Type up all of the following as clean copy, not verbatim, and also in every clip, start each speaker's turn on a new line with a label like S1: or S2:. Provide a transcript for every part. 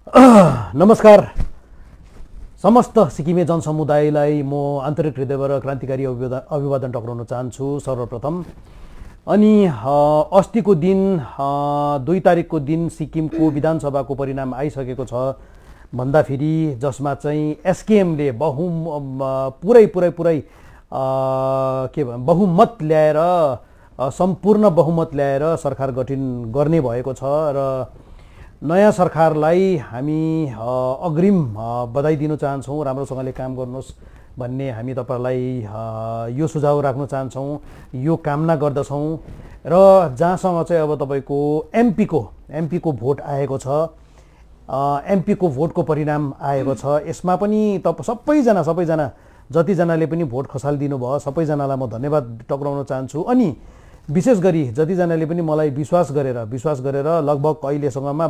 S1: नमस्कार समस्त सिक्किमे जनसमुदायलाई म आन्तरिक हृदयबाट क्रान्तिकारी अभिवादन टक्राउन चाहन्छु सर्वप्रथम। अनि अस्तिको दिन 2 तारिकको दिन सिक्किमको विधानसभाको परिणाम आइसकेको छ भन्दाखेरि जसमा चाहिँ एसकेएमले पुरै बहुमत ल्याएर सम्पूर्ण बहुमत ल्याएर सरकार गठन गर्ने भएको छ र नयाँ सरकारलाई हामी अग्रिम बधाई दिन चाहन्छौँ। राम्रोसँगले काम गर्नुहोस् भन्ने हामी तपाईहरुलाई यो सुझाव राख्न चाहन्छौँ, यो कामना गर्दछौँ। र जहाँसँग चाहिँ अब तपाईको एमपी को भोट आएको छ, एमपी को भोटको परिणाम आएको छ, यसमा पनि सबैजना जतिजनाले पनि भोट खसालिदिनु भयो सबैजनालाई म धन्यवाद टक्राउन चाहन्छु। अनि विशेष गरी जतिजनाले पनि मलाई विश्वास गरेर लगभग अहिलेसम्ममा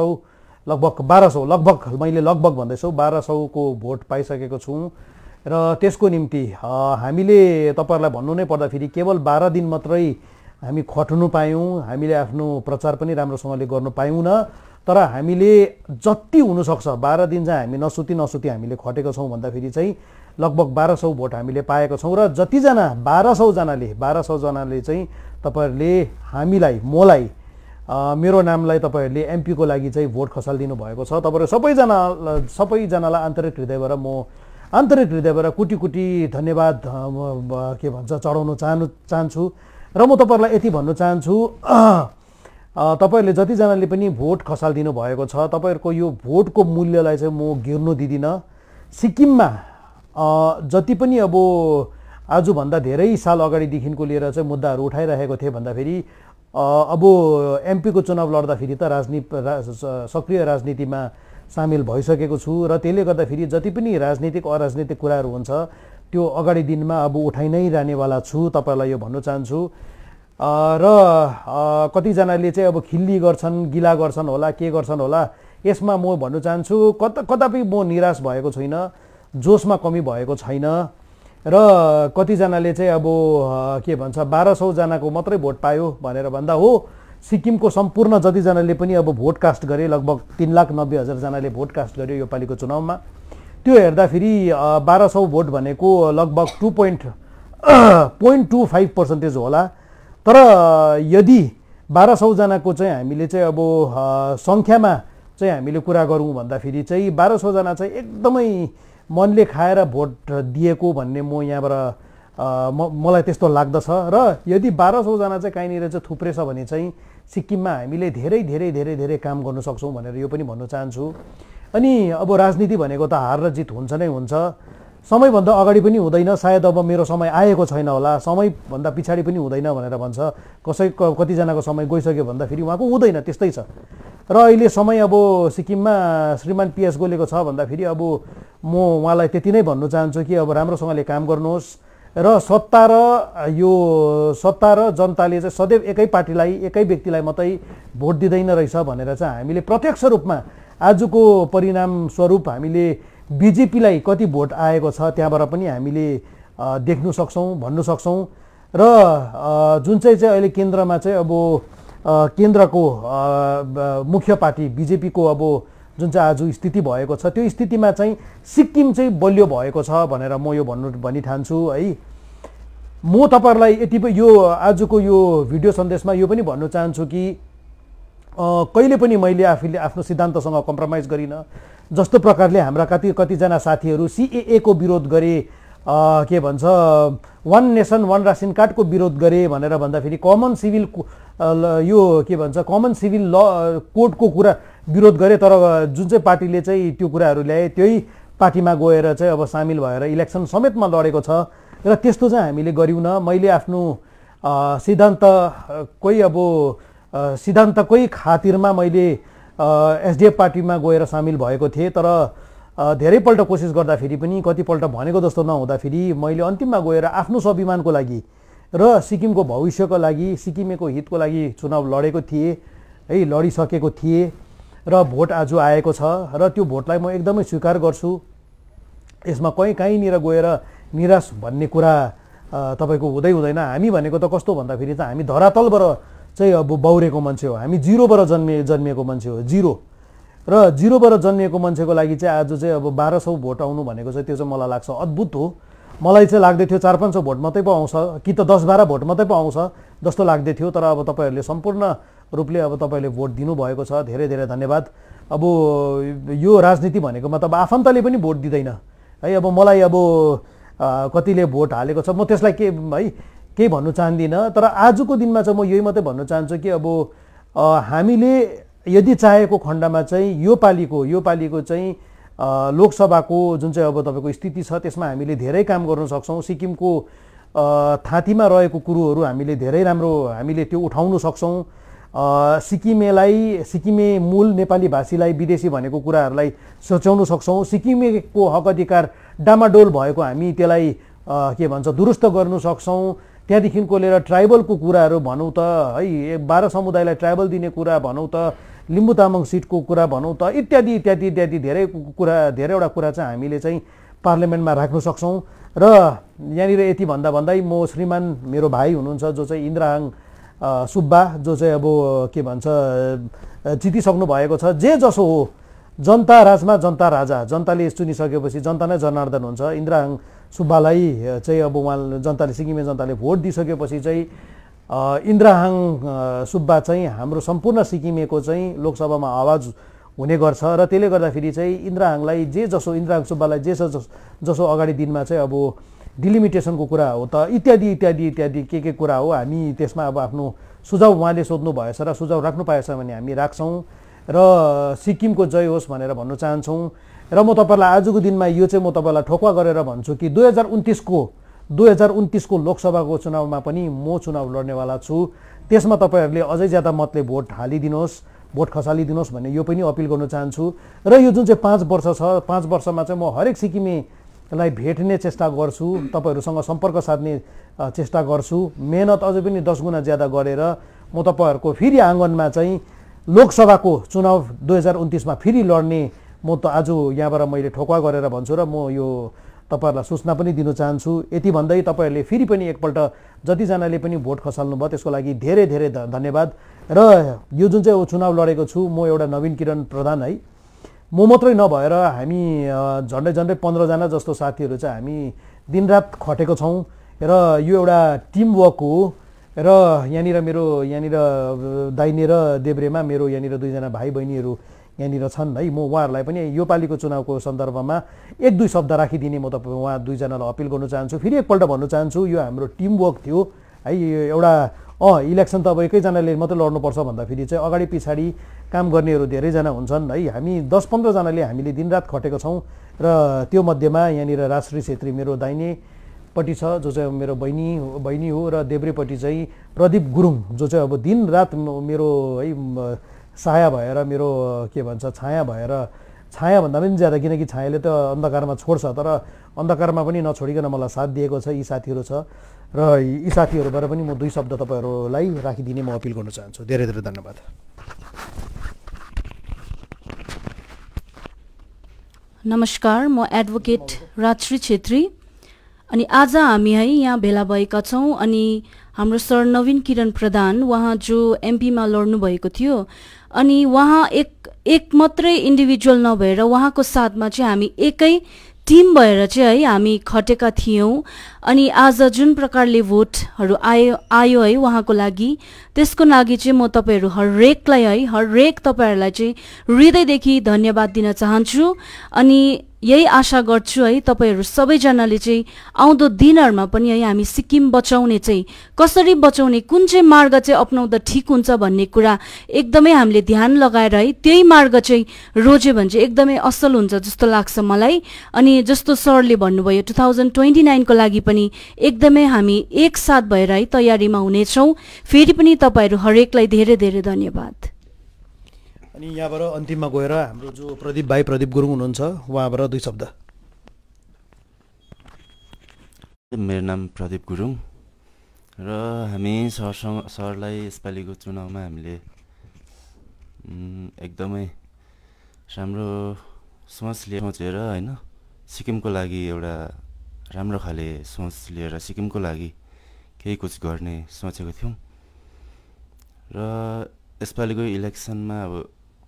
S1: 1200 मैले लगभग भन्दैछु 1200 को भोट पाइसकेको छु। र त्यसको निम्ति हामीले तपाईहरुलाई भन्नु नै पर्दाखेरि केवल 12 दिन मात्रै हामी खट्नु पायौं, हामीले आफ्नो प्रचार पनि राम्रोसँगले गर्न पायौं न। तर हामीले जति हुन सक्छ 12 दिन चाहिँ हामी नसुती हामीले खटेको छौं भन्दाखेरि चाहिँ लगभग 1200 भोट हामीले पाएको छौं। र जतिजना 1200 जनाले चाहिँ तपाईहरुले हामीलाई मलाई मेरो नामलाई तपाईहरुले एमपी को लागि चाहिँ भोट खसालिदिनु भएको छ। तपाईहरु सबैजनालाई आन्तरिक हृदयबाट कुटी धन्यवाद चढाउन चाहन्छु। र म तपाईहरुलाई यति भन्न चाहन्छु, तपाईहरुले जतिजनाले पनि भोट खसालिदिनु भएको छ तपाईहरुको यो भोटको मूल्यलाई चाहिँ म गिर्नु दिदिन। सिक्किममा जति पनि अब आजभन्दा धेरै साल अगाडिदेखिको लिएर चाहिँ मुद्दाहरू उठाइरहेको थिए भन्दाखेरि अब एमपी को चुनाव लड्दाखेरि त सक्रिय राजनीतिमा सामेल भइसकेको छु। र त्यसले गर्दाखेरि जति पनि राजनीतिक अराजनीतिक कुराहरू हुन्छ त्यो अगाडि दिनमा अब उठाइ नै रहनेवाला छु, तपाईहरुलाई यो भन्न चाहन्छु। र कतिजनाले चाहिँ अब खिल्ली गर्छन्, गिला गर्छन् होला, के गर्छन् होला, यसमा म भन्न चाहन्छु कदापि म निराश भएको छैन, जोशमा कमी भएको छैन। र कतिजनाले चाहिँ अब 1200 जनाको मात्रै भोट पायो भनेर भन्दा हो, सिक्किमको सम्पूर्ण जतिजनाले पनि अब भोट कास्ट गरे, लगभग 3,90,000 जनाले भोट कास्ट गर्यो यो पालिको चुनावमा। त्यो हेर्दाखेरि 1200 भोट भनेको लगभग 2.25% होला। तर यदि 1200 जनाको चाहिँ हामीले चाहिँ अब संख्यामा चाहिँ हामीले कुरा गरौँ भन्दाखेरि चाहिँ 1200 जना चाहिँ एकदमै मनले खाएर भोट दिएको भन्ने म यहाँबाट मलाई त्यस्तो लाग्दछ। र यदि 1200 जना चाहिँ कहीँनिर चाहिँ थुप्रेछ भने चाहिँ सिक्किममा हामीले धेरै काम गर्न सक्छौँ भनेर यो पनि भन्न चाहन्छु। अनि अब राजनीति भनेको त हार र जित हुन्छ नै हुन्छ, समयभन्दा अगाडि पनि हुँदैन, सायद अब मेरो समय आएको छैन होला, समयभन्दा पछाडि पनि हुँदैन भनेर भन्छ, कतिजनाको समय गइसक्यो भन्दाखेरि उहाँको हुँदैन, त्यस्तै छ। र अहिले समय अब सिक्किममा श्रीमान PS गोलेको छ भन्दाखेरि अब म उहाँलाई त्यति नै भन्न चाहन्छु कि अब राम्रोसँगले काम गर्नुहोस्। र सत्ता र जनताले चाहिँ सदैव एकै पार्टीलाई एकै व्यक्तिलाई मात्रै भोट दिँदैन रहेछ भनेर चाहिँ हामीले प्रत्यक्ष रूपमा आजको परिणाम स्वरूप हामीले बीजेपीलाई कति भोट आएको छ त्यहाँबाट पनि हामीले देख्न सक्छौँ, भन्न सक्छौँ। र जुन चाहिँ अहिले केन्द्रमा चाहिँ अब केन्द्रको मुख्य पार्टी बीजेपी को अब जुन चाहिँ आज स्थिति भएको छ त्यो स्थितिमा चाहिँ सिक्किम चाहिँ बलियो भएको छ भनेर म यो भनी ठान्छु है। म तपाईहरुलाई यति यो आजको यो भिडियो सन्देशमा यो पनि भन्न चाहन्छु कि कहिले पनि मैले आफ्नो सिद्धान्तसँग कम्प्रोमाइज गरिन। जस्तो प्रकारले हाम्रा कतिजना साथीहरू CAA को विरोध गरे, वन नेसन वन रासन कार्डको विरोध गरे भनेर भन्दाखेरि कमन सिभिल ल कोडको कुरा विरोध गरे। तर जुन चाहिँ पार्टीले चाहिँ त्यो कुराहरू ल्याए त्यही पार्टीमा गएर चाहिँ अब सामेल भएर इलेक्सन समेतमा लडेको छ। र त्यस्तो चाहिँ हामीले गरिउँ न। मैले आफ्नो सिद्धान्तकै खातिरमा मैले SDF पार्टीमा गएर सामेल भएको थिएँ। तर धेरैपल्ट कोसिस गर्दाखेरि पनि कतिपल्ट भनेको जस्तो नहुँदाखेरि मैले अन्तिममा गएर आफ्नो स्वाभिमानको लागि र सिक्किमको भविष्यको लागि, सिक्किमेको हितको लागि चुनाव लडेको थिएँ है, लडिसकेको थिएँ। र भोट आज आएको छ र त्यो भोटलाई म एकदमै स्वीकार गर्छु। यसमा कहीँनिर गएर निराश भन्ने कुरा तपाईको हुँदैन। हामी भनेको त कस्तो भन्दाखेरि चाहिँ हामी धरातलबाट चाहिँ अब बौरेको मान्छे हो, हामी जिरोबाट जन्मिएको मान्छे हो, जिरो। र 0बाट जन्मिएको मान्छेको लागि चाहिँ आज चाहिँ अब 1200 भोट आउनु भनेको चाहिँ त्यो चाहिँ मलाई लाग्छ अद्भुत हो। मलाई चाहिँ लाग्दै थियो 400-500 भोट मात्रै पो आउँछ कि त 10-12 भोट मात्रै पो आउँछ जस्तो लाग्दै थियो। तर अब तपाईँहरूले सम्पूर्ण रूपले अब तपाईँले भोट दिनुभएको छ, धेरै धेरै धन्यवाद। अब यो राजनीति भनेकोमा त अब आफन्तले पनि भोट दिँदैन है। अब मलाई अब कतिले भोट हालेको छ, म त्यसलाई के है केही भन्नु चाहदिनँ। तर आजको दिनमा चाहिँ म यही मात्रै भन्न चाहन्छु कि अब हामीले यदि चाहेको खण्डमा चाहिँ यो पालिको चाहिँ लोकसभाको जुन चाहिँ अब तपाईँको स्थिति छ त्यसमा हामीले धेरै काम गर्न सक्छौँ। सिक्किमको थाँतीमा रहेको कुरोहरू हामीले धेरै राम्रो हामीले त्यो उठाउन सक्छौँ। सिक्किमे मूल नेपाली भाषीलाई विदेशी भनेको कुराहरूलाई सोचाउन सक्छौँ। सिक्किमेको हक अधिकार डामाडोल भएको हामी त्यसलाई के भन्छ दुरुस्त गर्न सक्छौँ। त्यहाँदेखिको लिएर ट्राइबलको कुराहरू भनौँ त है, 12 समुदायलाई ट्राइबल दिने कुरा भनौँ त, लिम्बू तामाङ सिटको कुरा भनौँ त, इत्यादि इत्यादि इत्यादि धेरैवटा कुरा चाहिँ हामीले चाहिँ पार्लियामेन्टमा राख्न सक्छौँ। र यहाँनिर यति भन्दै म श्रीमान मेरो भाइ हुनुहुन्छ जो चाहिँ इन्द्रहाङ सुब्बा, जो चाहिँ अब के भन्छ जितिसक्नु भएको छ। जे जसो हो, जनता राजमा जनता राजा, जनताले चुनिसकेपछि जनता नै जनार्दन हुन्छ। इन्द्रहाङ सुब्बालाई चाहिँ अब उहाँ जनताले सिक्किमे जनताले भोट दिइसकेपछि चाहिँ इन्द्रहाङ सुब्बा चाहिँ हाम्रो सम्पूर्ण सिक्किमेको चाहिँ लोकसभामा आवाज हुने गर्छ। र त्यसले गर्दाखेरि चाहिँ इन्द्रहाङ सुब्बालाई जे जसो अगाडि दिनमा चाहिँ अब डिलिमिटेसनको कुरा हो त इत्यादि इत्यादि इत्यादि के कुरा हो, हामी त्यसमा अब आफ्नो सुझाव उहाँले सोध्नु भएछ र सुझाव राख्नु पाएछ भने हामी राख्छौँ र सिक्किमको जय होस् भनेर भन्न चाहन्छौँ। र म तपाईँलाई आजको दिनमा यो चाहिँ म तपाईँलाई ठोक्वा गरेर भन्छु कि 2029को लोकसभाको चुनावमा पनि म चुनाव लड्नेवाला छु। त्यसमा तपाईँहरूले अझै ज्यादा मतले भोट हालिदिनुहोस्, भोट खसालिदिनुहोस् भन्ने यो पनि अपिल गर्न चाहन्छु। र यो जुन चाहिँ 5 वर्ष छ, 5 वर्षमा चाहिँ म हरेक सिक्किमेलाई भेट्ने चेष्टा गर्छु, तपाईँहरूसँग सम्पर्क साध्ने चेष्टा गर्छु। मेहनत अझै पनि 10 गुणा ज्यादा गरेर म तपाईँहरूको फेरि आँगनमा चाहिँ लोकसभाको चुनाव 2029मा फेरि लड्ने म त आज यहाँबाट मैले ठोक्वा गरेर भन्छु र म यो तपाईँहरूलाई सूचना पनि दिन चाहन्छु। यति भन्दै तपाईँहरूले फेरि पनि एकपल्ट जतिजनाले पनि भोट खसाल्नु भयो त्यसको लागि धेरै धेरै धन्यवाद। र यो जुन चाहिँ चुनाव लडेको छु म एउटा नवीन किरण प्रधान है, म मात्रै नभएर हामी झन्डै 15 जना जस्तो साथीहरू चाहिँ हामी दिनरात खटेको छौँ र यो एउटा टिमवर्क हो। र यहाँनिर दाहिने र देब्रेमा मेरो यहाँनिर 2 जना भाइ बहिनीहरू यहाँनिर छन् है। म उहाँहरूलाई पनि यो पालिको चुनावको सन्दर्भमा 1-2 शब्द राखिदिने म उहाँ 2 जनालाई अपिल गर्न चाहन्छु। फेरि एकपल्ट भन्न चाहन्छु यो हाम्रो टिमवर्क थियो है। यो एउटा इलेक्सन त अब एकैजनाले मात्रै लड्नुपर्छ भन्दाखेरि चाहिँ अगाडि पछाडि काम गर्नेहरू धेरैजना हुन्छन् है। हामी 10-15 जनाले हामीले दिनरात खटेको छौँ र त्यो मध्येमा यहाँनिर राजश्री छेत्री मेरो दाहिनेपट्टि छ जो चाहिँ मेरो बहिनी हो र देब्रेपट्टि चाहिँ प्रदीप गुरुङ जो चाहिँ अब दिनरात मेरो है साया भएर मेरो के भन्छ छाया भन्दा पनि ज्यादा, किनकि छायाले त अन्धकारमा छोड्छ तर अन्धकारमा पनि नछोडिकन मलाई साथ दिएको छ। यी साथीहरू छ र यी साथीहरूबाट पनि म 2 शब्द तपाईँहरूलाई राखिदिने म अपिल गर्न चाहन्छु। धेरै धेरै धन्यवाद।
S2: नमस्कार, म एडभोकेट राजश्री छेत्री अनि आज हामी है यहाँ भेला भएका छौँ। अनि हाम्रो सर नवीन किरण प्रधान उहाँ जो एमपीमा लड्नु भएको थियो अनि उहाँ एक मात्रै इन्डिभिजुअल नभएर उहाँको साथमा चाहिँ हामी एकै टिम भएर चाहिँ है हामी खटेका थियौँ। अनि आज जुन प्रकारले भोटहरू आयो है उहाँको लागि, त्यसको लागि चाहिँ म तपाईँहरू हरेक तपाईँहरूलाई चाहिँ हृदयदेखि धन्यवाद दिन चाहन्छु। अनि यही आशा गर्छु है तपाईहरू सबैजनाले चाहिँ आउँदो दिनहरुमा पनि है हामी सिक्किम बचाउने चाहिँ कसरी बचाउने, कुन चाहिँ मार्ग चाहिँ अपनाउँदा ठिक हुन्छ भन्ने कुरा एकदमै हामीले ध्यान लगाएर है त्यही मार्ग चाहिँ रोज्यो भने चाहिँ एकदमै असल हुन्छ जस्तो लाग्छ मलाई। अनि जस्तो सरले भन्नुभयो 2029 को लागि पनि एकदमै हामी एक साथ भएर है तयारीमा हुनेछौँ। फेरि पनि तपाईहरू हरेकलाई धेरै धेरै धन्यवाद।
S1: अनि यहाँबाट अन्तिममा गएर हाम्रो जो प्रदीप गुरुङ हुनुहुन्छ उहाँबाट 2 शब्द।
S3: मेरो नाम प्रदीप गुरुङ र हामी सरलाई यसपालिको चुनावमा हामीले एकदमै राम्रो सोचेर हैन सिक्किमको लागि एउटा राम्रो खाले सोच लिएर सिक्किमको लागि केही कुछ गर्ने सोचेको थियौं र यसपालिको इलेक्सनमा अब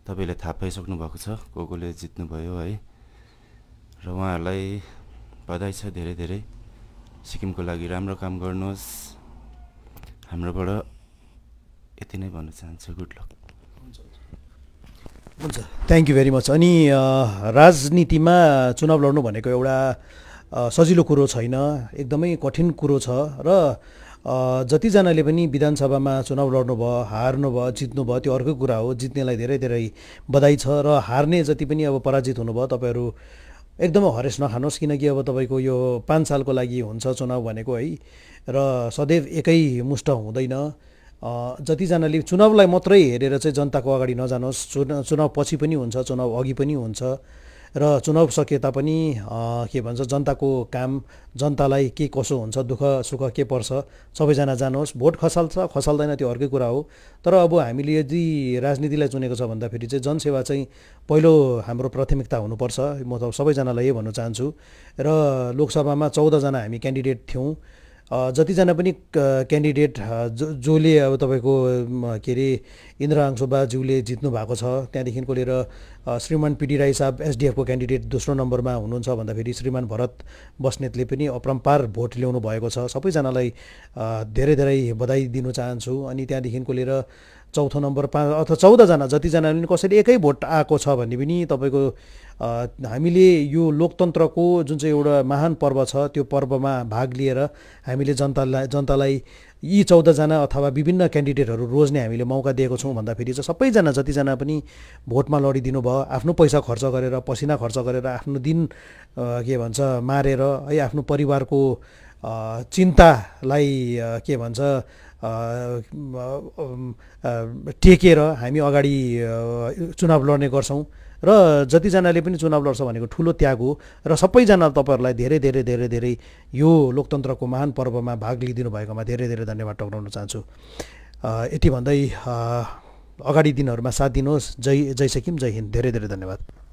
S3: तपाईँले थाहा पाइसक्नु भएको छ को जित्नुभयो है। र उहाँहरूलाई बधाई छ धेरै धेरै। सिक्किमको लागि राम्रो काम गर्नुहोस्। हाम्रोबाट यति नै भन्न चाहन्छु। Good luck.
S1: हुन्छ, थ्याङ्क यू भेरी मच। अनि राजनीतिमा चुनाव लड्नु भनेको एउटा सजिलो कुरो छैन, एकदमै कठिन कुरो छ। र जतिजनाले पनि विधानसभामा चुनाव लड्नुभयो, हार्नुभयो, जित्नुभयो, त्यो अर्कै कुरा हो। जित्नेलाई धेरै धेरै बधाई छ। र हार्ने जति पनि अब पराजित हुनुभयो, तपाईँहरू एकदमै हरेस नखानुहोस्, किनकि अब तपाईँको यो 5 सालको लागि हुन्छ चुनाव भनेको है। र सदैव एकै मुष्ट हुँदैन। जतिजनाले चुनावलाई मात्रै हेरेर चाहिँ जनताको अगाडि नजानुहोस्। चुनाव पछि पनि हुन्छ, चुनाव अघि पनि हुन्छ। र चुनाव सके तापनि के भन्छ, जनताको काम, जनतालाई के कसो हुन्छ, दुःख सुख के पर्छ, सबैजना जानुहोस्। भोट खसाल्छ खसाल्दैन त्यो अर्कै कुरा हो। तर अब हामीले यदि राजनीतिलाई चुनेको छ भन्दाखेरि चाहिँ जनसेवा चाहिँ पहिलो हाम्रो प्राथमिकता हुनुपर्छ। म त सबैजनालाई यही भन्न चाहन्छु। र लोकसभामा 14 जना हामी क्यान्डिडेट थियौँ। जतिजना पनि क्यान्डिडेट जसले अब तपाईँको के अरे इन्द्रहाङ सुब्बाज्यूले जित्नु भएको छ, त्यहाँदेखिको लिएर श्रीमान पिडी राई साहब एसडिएफको क्यान्डिडेट दोस्रो नम्बरमा हुनुहुन्छ भन्दाखेरि श्रीमान भरत बस्नेतले पनि अपरम्पार भोट ल्याउनु भएको छ। सबैजनालाई धेरै धेरै बधाई दिन चाहन्छु। अनि त्यहाँदेखिको लिएर चौथो नम्बर 5 अथवा 14 जना जतिजना पनि कसैले एकै भोट आएको छ भने पनि तपाईँको हामीले यो लोकतन्त्रको जुन चाहिँ एउटा महान पर्व छ, त्यो पर्वमा भाग लिएर हामीले जनतालाई यी 14 जना अथवा विभिन्न क्यान्डिडेटहरू रोज्ने हामीले मौका दिएको छौँ भन्दाखेरि चाहिँ सबैजना जतिजना पनि भोटमा लडिदिनु भयो, आफ्नो पैसा खर्च गरेर, पसिना खर्च गरेर, आफ्नो दिन के भन्छ मारेर है, आफ्नो परिवारको चिन्तालाई के भन्छ टेकेर हामी अगाडि चुनाव लड्ने गर्छौँ। र जतिजनाले पनि चुनाव लड्छ भनेको ठुलो त्याग हो। र सबैजना तपाईँहरूलाई धेरै धेरै धेरै धेरै यो लोकतन्त्रको महान पर्वमा भाग लिइदिनु भएकोमा धेरै धेरै धन्यवाद टक्राउन चाहन्छु। यति भन्दै अगाडि दिनहरूमा साथ दिनुहोस्। जय सिक्किम, जय हिन्द। धेरै धेरै धन्यवाद।